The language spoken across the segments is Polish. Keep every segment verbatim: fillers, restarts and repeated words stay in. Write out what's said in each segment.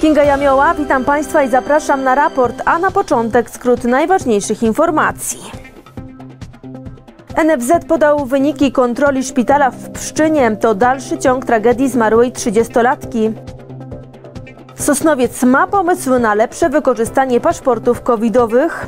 Kinga Jamioła, witam Państwa i zapraszam na raport, a na początek skrót najważniejszych informacji. N F Z podał wyniki kontroli szpitala w Pszczynie. To dalszy ciąg tragedii zmarłej trzydziestolatki. Sosnowiec ma pomysł na lepsze wykorzystanie paszportów covidowych.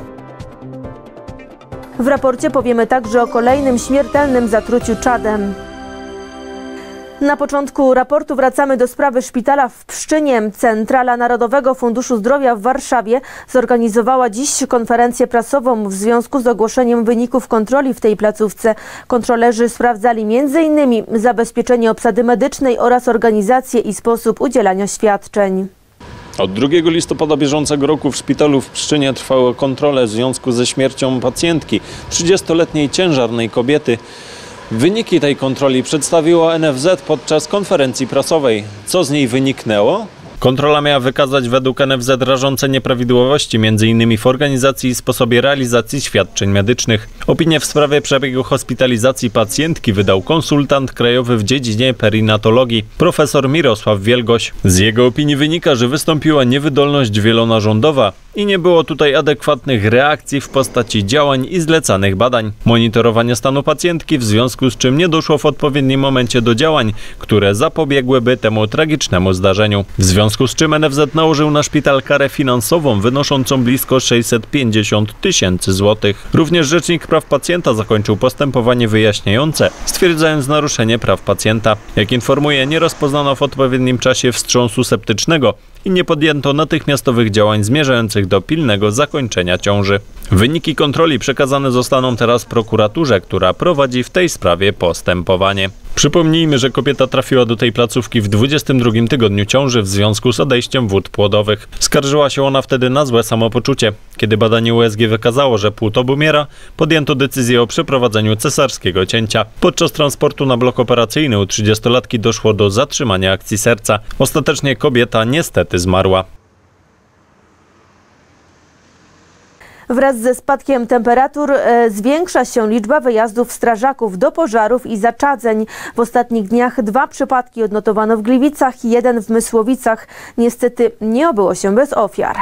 W raporcie powiemy także o kolejnym śmiertelnym zatruciu czadem. Na początku raportu wracamy do sprawy szpitala w Pszczynie. Centrala Narodowego Funduszu Zdrowia w Warszawie zorganizowała dziś konferencję prasową w związku z ogłoszeniem wyników kontroli w tej placówce. Kontrolerzy sprawdzali między innymi zabezpieczenie obsady medycznej oraz organizację i sposób udzielania świadczeń. Od drugiego listopada bieżącego roku w szpitalu w Pszczynie trwały kontrole w związku ze śmiercią pacjentki, trzydziestoletniej ciężarnej kobiety. Wyniki tej kontroli przedstawiło N F Z podczas konferencji prasowej. Co z niej wyniknęło? Kontrola miała wykazać według N F Z rażące nieprawidłowości, między innymi w organizacji i sposobie realizacji świadczeń medycznych. Opinię w sprawie przebiegu hospitalizacji pacjentki wydał konsultant krajowy w dziedzinie perinatologii, profesor Mirosław Wielgoś. Z jego opinii wynika, że wystąpiła niewydolność wielonarządowa i nie było tutaj adekwatnych reakcji w postaci działań i zlecanych badań. Monitorowanie stanu pacjentki, w związku z czym nie doszło w odpowiednim momencie do działań, które zapobiegłyby temu tragicznemu zdarzeniu. W związku z czym N F Z nałożył na szpital karę finansową wynoszącą blisko sześćset pięćdziesiąt tysięcy złotych. Również Rzecznik Praw Pacjenta zakończył postępowanie wyjaśniające, stwierdzając naruszenie praw pacjenta. Jak informuje, nie rozpoznano w odpowiednim czasie wstrząsu septycznego i nie podjęto natychmiastowych działań zmierzających do pilnego zakończenia ciąży. Wyniki kontroli przekazane zostaną teraz prokuraturze, która prowadzi w tej sprawie postępowanie. Przypomnijmy, że kobieta trafiła do tej placówki w dwudziestym drugim tygodniu ciąży w związku z odejściem wód płodowych. Skarżyła się ona wtedy na złe samopoczucie. Kiedy badanie U S G wykazało, że płód obumiera, podjęto decyzję o przeprowadzeniu cesarskiego cięcia. Podczas transportu na blok operacyjny u trzydziestolatki doszło do zatrzymania akcji serca. Ostatecznie kobieta niestety zmarła. Wraz ze spadkiem temperatur e, zwiększa się liczba wyjazdów strażaków do pożarów i zaczadzeń. W ostatnich dniach dwa przypadki odnotowano w Gliwicach i jeden w Mysłowicach. Niestety nie obyło się bez ofiar.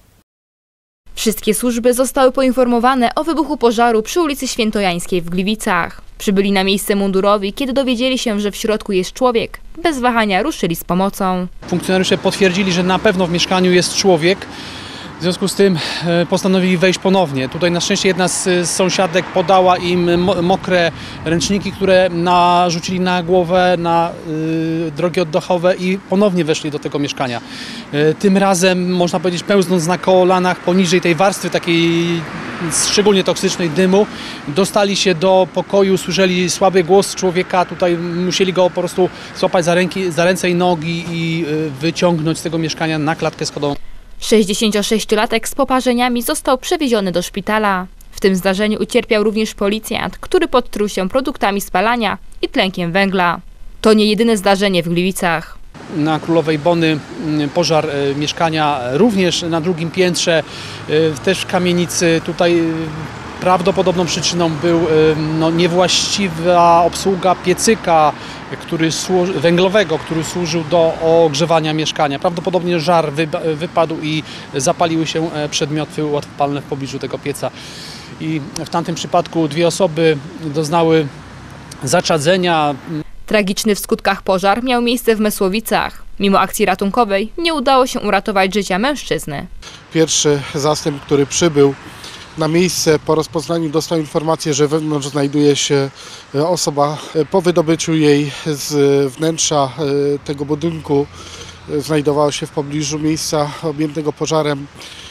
Wszystkie służby zostały poinformowane o wybuchu pożaru przy ulicy Świętojańskiej w Gliwicach. Przybyli na miejsce mundurowi, kiedy dowiedzieli się, że w środku jest człowiek. Bez wahania ruszyli z pomocą. Funkcjonariusze potwierdzili, że na pewno w mieszkaniu jest człowiek. W związku z tym postanowili wejść ponownie. Tutaj na szczęście jedna z sąsiadek podała im mokre ręczniki, które narzucili na głowę, na y, drogi oddechowe i ponownie weszli do tego mieszkania. Y, tym razem, można powiedzieć, pełznąc na kolanach poniżej tej warstwy takiej szczególnie toksycznej dymu, dostali się do pokoju, słyszeli słaby głos człowieka, tutaj musieli go po prostu złapać za, ręki, za ręce i nogi i y, wyciągnąć z tego mieszkania na klatkę schodową. sześćdziesięciosześciolatek z poparzeniami został przewieziony do szpitala. W tym zdarzeniu ucierpiał również policjant, który podtruł się produktami spalania i tlenkiem węgla. To nie jedyne zdarzenie w Gliwicach. Na Królowej Bony pożar mieszkania, również na drugim piętrze, też w kamienicy. Tutaj prawdopodobną przyczyną był no, niewłaściwa obsługa piecyka, który służy, węglowego, który służył do ogrzewania mieszkania. Prawdopodobnie żar wy, wypadł i zapaliły się przedmioty łatwopalne w pobliżu tego pieca. I w tamtym przypadku dwie osoby doznały zaczadzenia. Tragiczny w skutkach pożar miał miejsce w Mysłowicach. Mimo akcji ratunkowej nie udało się uratować życia mężczyzny. Pierwszy zastęp, który przybył na miejsce, po rozpoznaniu dostał informację, że wewnątrz znajduje się osoba. Po wydobyciu jej z wnętrza tego budynku, znajdowało się w pobliżu miejsca objętego pożarem.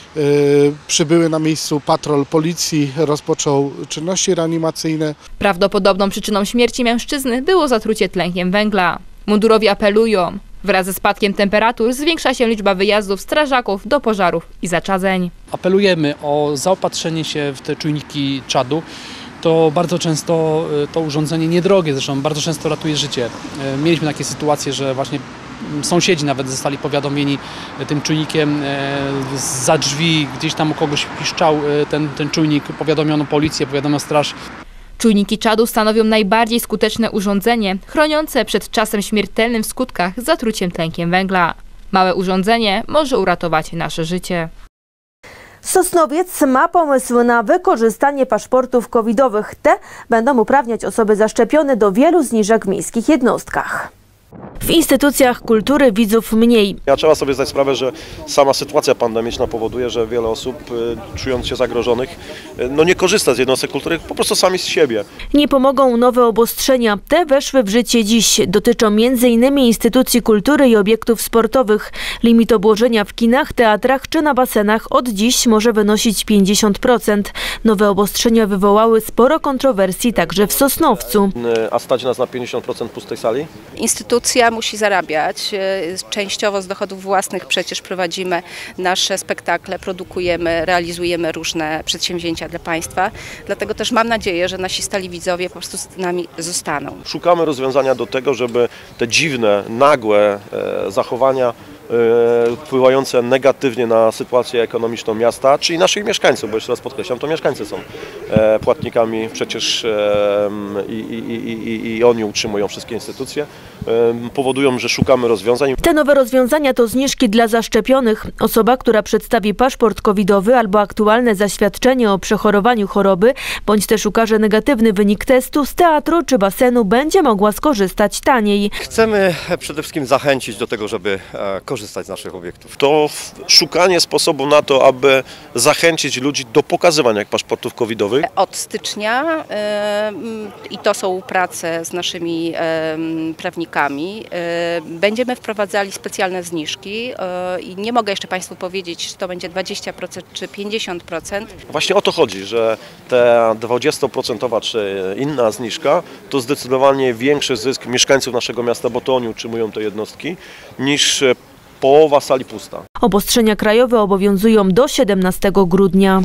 Przybyły na miejscu patrol policji, rozpoczął czynności reanimacyjne. Prawdopodobną przyczyną śmierci mężczyzny było zatrucie tlenkiem węgla. Mundurowi apelują. Wraz ze spadkiem temperatur zwiększa się liczba wyjazdów strażaków do pożarów i zaczadzeń. Apelujemy o zaopatrzenie się w te czujniki czadu. To bardzo często to urządzenie niedrogie, zresztą bardzo często ratuje życie. Mieliśmy takie sytuacje, że właśnie sąsiedzi nawet zostali powiadomieni tym czujnikiem za drzwi, gdzieś tam u kogoś piszczał ten, ten czujnik, powiadomiono policję, powiadomiono straż. Czujniki czadu stanowią najbardziej skuteczne urządzenie chroniące przed czasem śmiertelnym w skutkach zatruciem tlenkiem węgla. Małe urządzenie może uratować nasze życie. Sosnowiec ma pomysł na wykorzystanie paszportów covidowych. Te będą uprawniać osoby zaszczepione do wielu zniżek w miejskich jednostkach. W instytucjach kultury widzów mniej. Ja trzeba sobie zdać sprawę, że sama sytuacja pandemiczna powoduje, że wiele osób, czując się zagrożonych, no nie korzysta z jednostek kultury po prostu sami z siebie. Nie pomogą nowe obostrzenia. Te weszły w życie dziś. Dotyczą między innymi instytucji kultury i obiektów sportowych. Limit obłożenia w kinach, teatrach czy na basenach od dziś może wynosić pięćdziesiąt procent. Nowe obostrzenia wywołały sporo kontrowersji także w Sosnowcu. A stać nas na pięćdziesiąt procent pustej sali? Instytucja musi zarabiać, częściowo z dochodów własnych przecież prowadzimy nasze spektakle, produkujemy, realizujemy różne przedsięwzięcia dla państwa, dlatego też mam nadzieję, że nasi stali widzowie po prostu z nami zostaną. Szukamy rozwiązania do tego, żeby te dziwne, nagłe zachowania wpływające negatywnie na sytuację ekonomiczną miasta, czyli naszych mieszkańców, bo jeszcze raz podkreślam, to mieszkańcy są płatnikami przecież i, i, i, i oni utrzymują wszystkie instytucje, powodują, że szukamy rozwiązań. Te nowe rozwiązania to zniżki dla zaszczepionych. Osoba, która przedstawi paszport covidowy albo aktualne zaświadczenie o przechorowaniu choroby, bądź też ukaże negatywny wynik testu, z teatru czy basenu będzie mogła skorzystać taniej. Chcemy przede wszystkim zachęcić do tego, żeby korzystać z naszych obiektów. To szukanie sposobu na to, aby zachęcić ludzi do pokazywania paszportów covidowych. Od stycznia i to są prace z naszymi prawnikami, będziemy wprowadzali specjalne zniżki i nie mogę jeszcze Państwu powiedzieć, czy to będzie dwadzieścia procent czy pięćdziesiąt procent. Właśnie o to chodzi, że ta dwudziestoprocentowa czy inna zniżka to zdecydowanie większy zysk mieszkańców naszego miasta, bo to oni utrzymują te jednostki, niż połowa sali pusta. Obostrzenia krajowe obowiązują do siedemnastego grudnia.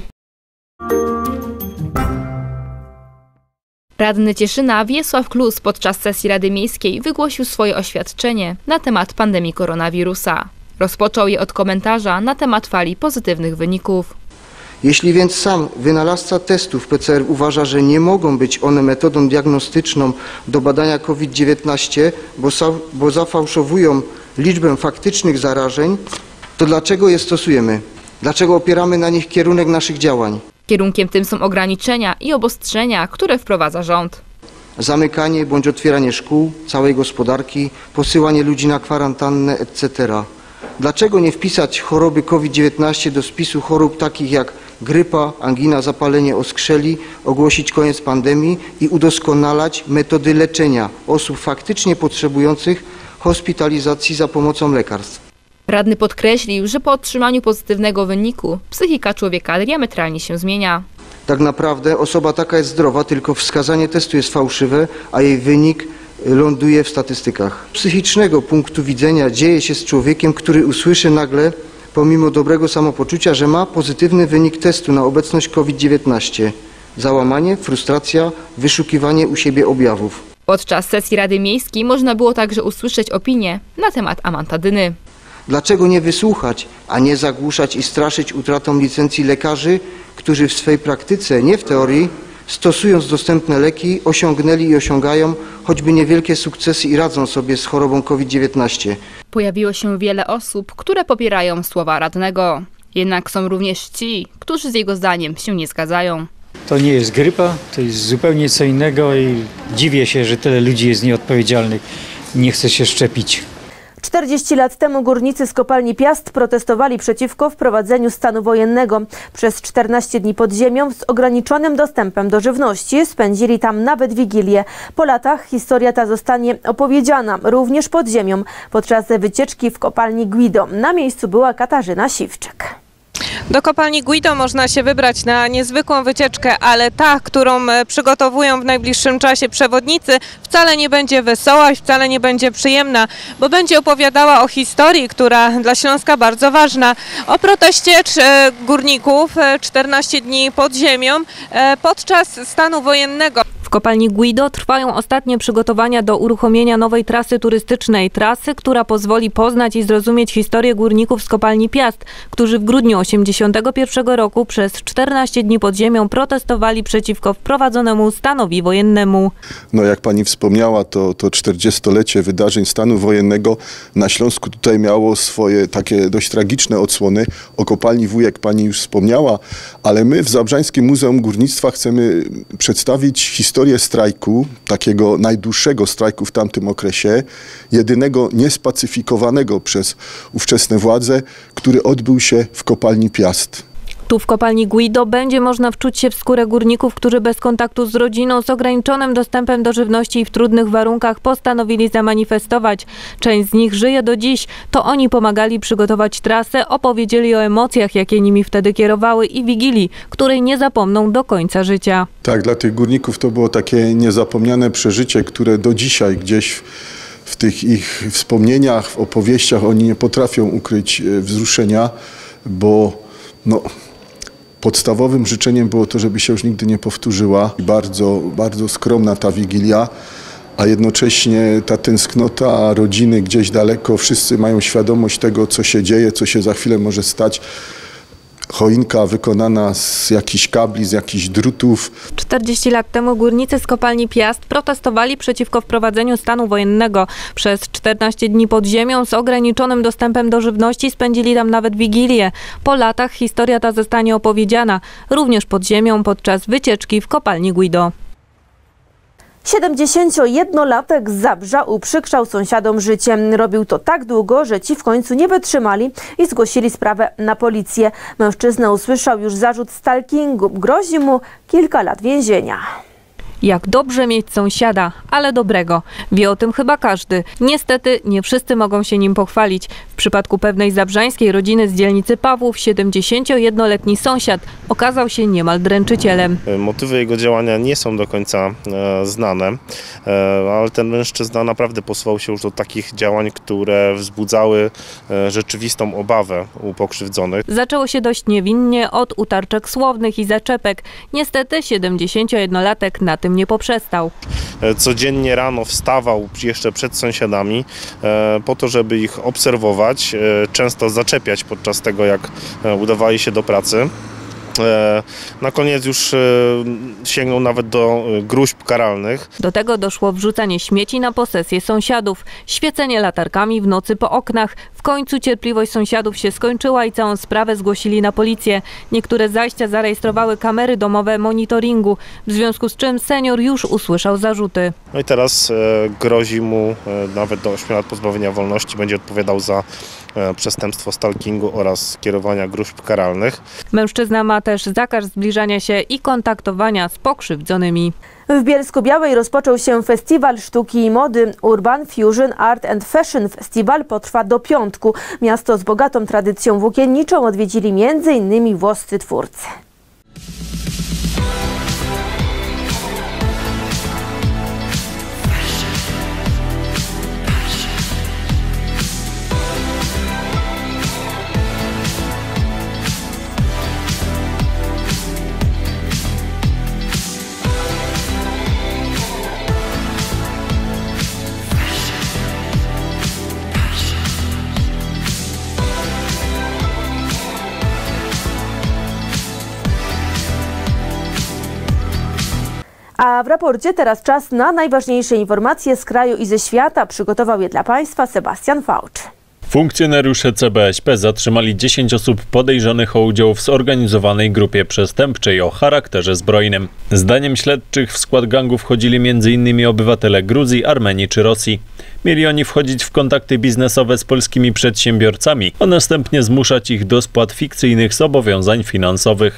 Radny Cieszyna Wiesław Klus podczas sesji Rady Miejskiej wygłosił swoje oświadczenie na temat pandemii koronawirusa. Rozpoczął je od komentarza na temat fali pozytywnych wyników. Jeśli więc sam wynalazca testów P C R uważa, że nie mogą być one metodą diagnostyczną do badania COVID dziewiętnaście, bo, bo zafałszowują liczbę faktycznych zarażeń, to dlaczego je stosujemy? Dlaczego opieramy na nich kierunek naszych działań? Kierunkiem tym są ograniczenia i obostrzenia, które wprowadza rząd. Zamykanie bądź otwieranie szkół, całej gospodarki, posyłanie ludzi na kwarantannę, et cetera. Dlaczego nie wpisać choroby COVID dziewiętnaście do spisu chorób takich jak grypa, angina, zapalenie oskrzeli, ogłosić koniec pandemii i udoskonalać metody leczenia osób faktycznie potrzebujących hospitalizacji za pomocą lekarstw? Radny podkreślił, że po otrzymaniu pozytywnego wyniku psychika człowieka diametralnie się zmienia. Tak naprawdę osoba taka jest zdrowa, tylko wskazanie testu jest fałszywe, a jej wynik ląduje w statystykach. Z psychicznego punktu widzenia dzieje się z człowiekiem, który usłyszy nagle, pomimo dobrego samopoczucia, że ma pozytywny wynik testu na obecność COVID dziewiętnaście. Załamanie, frustracja, wyszukiwanie u siebie objawów. Podczas sesji Rady Miejskiej można było także usłyszeć opinię na temat amantadyny. Dlaczego nie wysłuchać, a nie zagłuszać i straszyć utratą licencji lekarzy, którzy w swej praktyce, nie w teorii, stosując dostępne leki, osiągnęli i osiągają choćby niewielkie sukcesy i radzą sobie z chorobą COVID dziewiętnaście. Pojawiło się wiele osób, które popierają słowa radnego. Jednak są również ci, którzy z jego zdaniem się nie zgadzają. To nie jest grypa, to jest zupełnie co innego i dziwię się, że tyle ludzi jest nieodpowiedzialnych. Nie chce się szczepić. czterdzieści lat temu górnicy z kopalni Piast protestowali przeciwko wprowadzeniu stanu wojennego. Przez czternaście dni pod ziemią z ograniczonym dostępem do żywności spędzili tam nawet Wigilię. Po latach historia ta zostanie opowiedziana również pod ziemią podczas wycieczki w kopalni Guido. Na miejscu była Katarzyna Siwczyk. Do kopalni Guido można się wybrać na niezwykłą wycieczkę, ale ta, którą przygotowują w najbliższym czasie przewodnicy, wcale nie będzie wesoła i wcale nie będzie przyjemna, bo będzie opowiadała o historii, która dla Śląska bardzo ważna. O proteście górników czternaście dni pod ziemią podczas stanu wojennego. W kopalni Guido trwają ostatnie przygotowania do uruchomienia nowej trasy turystycznej. Trasy, która pozwoli poznać i zrozumieć historię górników z kopalni Piast, którzy w grudniu osiemdziesiątego pierwszego roku przez czternaście dni pod ziemią protestowali przeciwko wprowadzonemu stanowi wojennemu. No jak pani wspomniała, to, to czterdziestolecie wydarzeń stanu wojennego na Śląsku tutaj miało swoje takie dość tragiczne odsłony. O kopalni Wujek pani już wspomniała, ale my w Zabrzańskim Muzeum Górnictwa chcemy przedstawić historię strajku, takiego najdłuższego strajku w tamtym okresie, jedynego niespacyfikowanego przez ówczesne władze, który odbył się w kopalni Piast. Tu w kopalni Guido będzie można wczuć się w skórę górników, którzy bez kontaktu z rodziną, z ograniczonym dostępem do żywności i w trudnych warunkach postanowili zamanifestować. Część z nich żyje do dziś. To oni pomagali przygotować trasę, opowiedzieli o emocjach, jakie nimi wtedy kierowały i wigilii, której nie zapomną do końca życia. Tak, dla tych górników to było takie niezapomniane przeżycie, które do dzisiaj gdzieś w tych ich wspomnieniach, w opowieściach oni nie potrafią ukryć wzruszenia, bo no... podstawowym życzeniem było to, żeby się już nigdy nie powtórzyła. Bardzo, bardzo skromna ta Wigilia, a jednocześnie ta tęsknota rodziny gdzieś daleko. Wszyscy mają świadomość tego, co się dzieje, co się za chwilę może stać. Choinka wykonana z jakichś kabli, z jakichś drutów. czterdzieści lat temu górnicy z kopalni Piast protestowali przeciwko wprowadzeniu stanu wojennego. Przez czternaście dni pod ziemią z ograniczonym dostępem do żywności spędzili tam nawet wigilię. Po latach historia ta zostanie opowiedziana, również pod ziemią podczas wycieczki w kopalni Guido. siedemdziesięciojednolatek z Zabrza uprzykrzał sąsiadom życie. Robił to tak długo, że ci w końcu nie wytrzymali i zgłosili sprawę na policję. Mężczyzna usłyszał już zarzut stalkingu. Grozi mu kilka lat więzienia. Jak dobrze mieć sąsiada, ale dobrego. Wie o tym chyba każdy. Niestety nie wszyscy mogą się nim pochwalić. W przypadku pewnej zabrzańskiej rodziny z dzielnicy Pawłów siedemdziesięciojednoletni sąsiad okazał się niemal dręczycielem. Motywy jego działania nie są do końca e, znane, e, ale ten mężczyzna naprawdę posuwał się już do takich działań, które wzbudzały e, rzeczywistą obawę u pokrzywdzonych. Zaczęło się dość niewinnie od utarczek słownych i zaczepek. Niestety siedemdziesięciojednolatek na tym nie poprzestał. Codziennie rano wstawał jeszcze przed sąsiadami e, po to, żeby ich obserwować, e, często zaczepiać podczas tego, jak e, udawali się do pracy. Na koniec już sięgnął nawet do gróźb karalnych. Do tego doszło wrzucanie śmieci na posesję sąsiadów, świecenie latarkami w nocy po oknach. W końcu cierpliwość sąsiadów się skończyła i całą sprawę zgłosili na policję. Niektóre zajścia zarejestrowały kamery domowe monitoringu, w związku z czym senior już usłyszał zarzuty. No i teraz grozi mu nawet do ośmiu lat pozbawienia wolności, będzie odpowiadał za przestępstwo stalkingu oraz kierowania gróźb karalnych. Mężczyzna ma też zakaz zbliżania się i kontaktowania z pokrzywdzonymi. W Bielsku-Białej rozpoczął się Festiwal Sztuki i Mody Urban Fusion Art and Fashion. Festiwal potrwa do piątku. Miasto z bogatą tradycją włókienniczą odwiedzili między innymi włoscy twórcy. A w raporcie teraz czas na najważniejsze informacje z kraju i ze świata. Przygotował je dla Państwa Sebastian Faucz. Funkcjonariusze C B S P zatrzymali dziesięć osób podejrzanych o udział w zorganizowanej grupie przestępczej o charakterze zbrojnym. Zdaniem śledczych w skład gangu wchodzili między innymi obywatele Gruzji, Armenii czy Rosji. Mieli oni wchodzić w kontakty biznesowe z polskimi przedsiębiorcami, a następnie zmuszać ich do spłat fikcyjnych zobowiązań finansowych.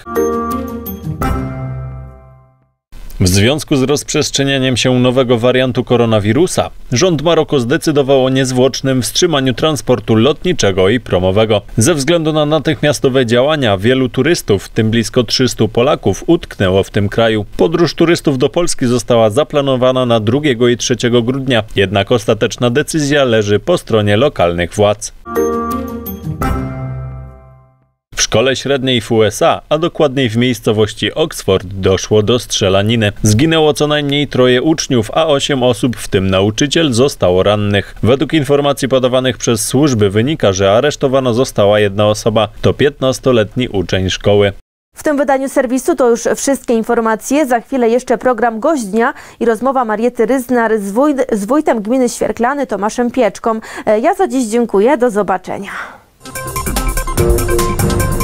W związku z rozprzestrzenianiem się nowego wariantu koronawirusa, rząd Maroku zdecydował o niezwłocznym wstrzymaniu transportu lotniczego i promowego. Ze względu na natychmiastowe działania wielu turystów, w tym blisko trzystu Polaków, utknęło w tym kraju. Podróż turystów do Polski została zaplanowana na drugiego i trzeciego grudnia, jednak ostateczna decyzja leży po stronie lokalnych władz. W szkole średniej w U S A, a dokładniej w miejscowości Oxford, doszło do strzelaniny. Zginęło co najmniej troje uczniów, a osiem osób, w tym nauczyciel, zostało rannych. Według informacji podawanych przez służby wynika, że aresztowana została jedna osoba. To piętnastoletni uczeń szkoły. W tym wydaniu serwisu to już wszystkie informacje. Za chwilę jeszcze program Gość Dnia i rozmowa Mariety Ryznar z, wuj z wójtem gminy Świerklany Tomaszem Pieczką. Ja za dziś dziękuję. Do zobaczenia.